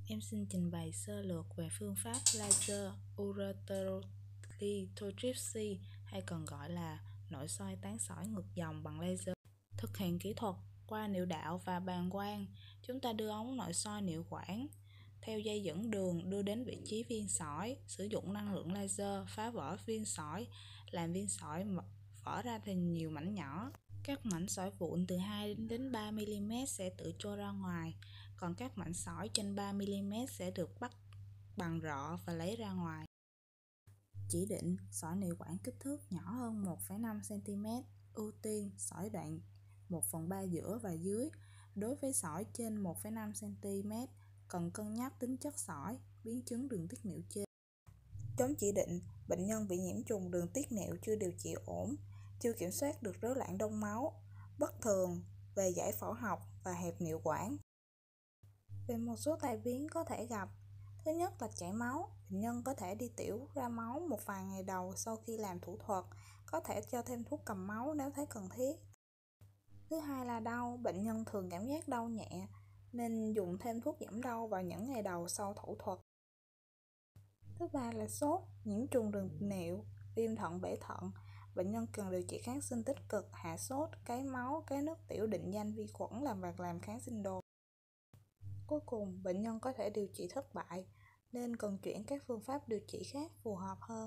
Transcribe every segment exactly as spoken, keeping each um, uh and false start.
Em xin trình bày sơ lược về phương pháp laser ureterolithotripsy, hay còn gọi là nội soi tán sỏi ngược dòng bằng laser. Thực hiện kỹ thuật qua niệu đạo và bàng quang, chúng ta đưa ống nội soi niệu quản theo dây dẫn đường đưa đến vị trí viên sỏi, sử dụng năng lượng laser phá vỡ viên sỏi, làm viên sỏi vỡ ra thành nhiều mảnh nhỏ. Các mảnh sỏi vụn từ hai đến ba mi-li-mét sẽ tự trôi ra ngoài, còn các mảnh sỏi trên ba mi-li-mét sẽ được bắt bằng rọ và lấy ra ngoài. Chỉ định sỏi niệu quản kích thước nhỏ hơn một phẩy năm xăng-ti-mét, ưu tiên sỏi đoạn một phần ba giữa và dưới. Đối với sỏi trên một phẩy năm xăng-ti-mét, cần cân nhắc tính chất sỏi, biến chứng đường tiết niệu trên. Chống chỉ định, bệnh nhân bị nhiễm trùng đường tiết niệu chưa điều trị ổn, chưa kiểm soát được rối loạn đông máu, bất thường về giải phẫu học và hẹp niệu quản. Về một số tai biến có thể gặp, thứ nhất là chảy máu, bệnh nhân có thể đi tiểu ra máu một vài ngày đầu sau khi làm thủ thuật, có thể cho thêm thuốc cầm máu nếu thấy cần thiết. Thứ hai là đau, bệnh nhân thường cảm giác đau nhẹ nên dùng thêm thuốc giảm đau vào những ngày đầu sau thủ thuật. Thứ ba là sốt, nhiễm trùng đường niệu, viêm thận bể thận, bệnh nhân cần điều trị kháng sinh tích cực, hạ sốt, cái máu, cái nước tiểu định danh vi khuẩn làm hoặc làm kháng sinh đồ. Cuối cùng, bệnh nhân có thể điều trị thất bại nên cần chuyển các phương pháp điều trị khác phù hợp hơn.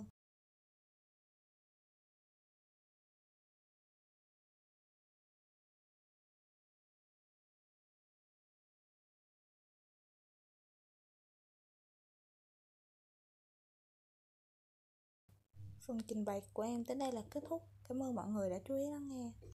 Phần trình bày của em đến đây là kết thúc. Cảm ơn mọi người đã chú ý lắng nghe.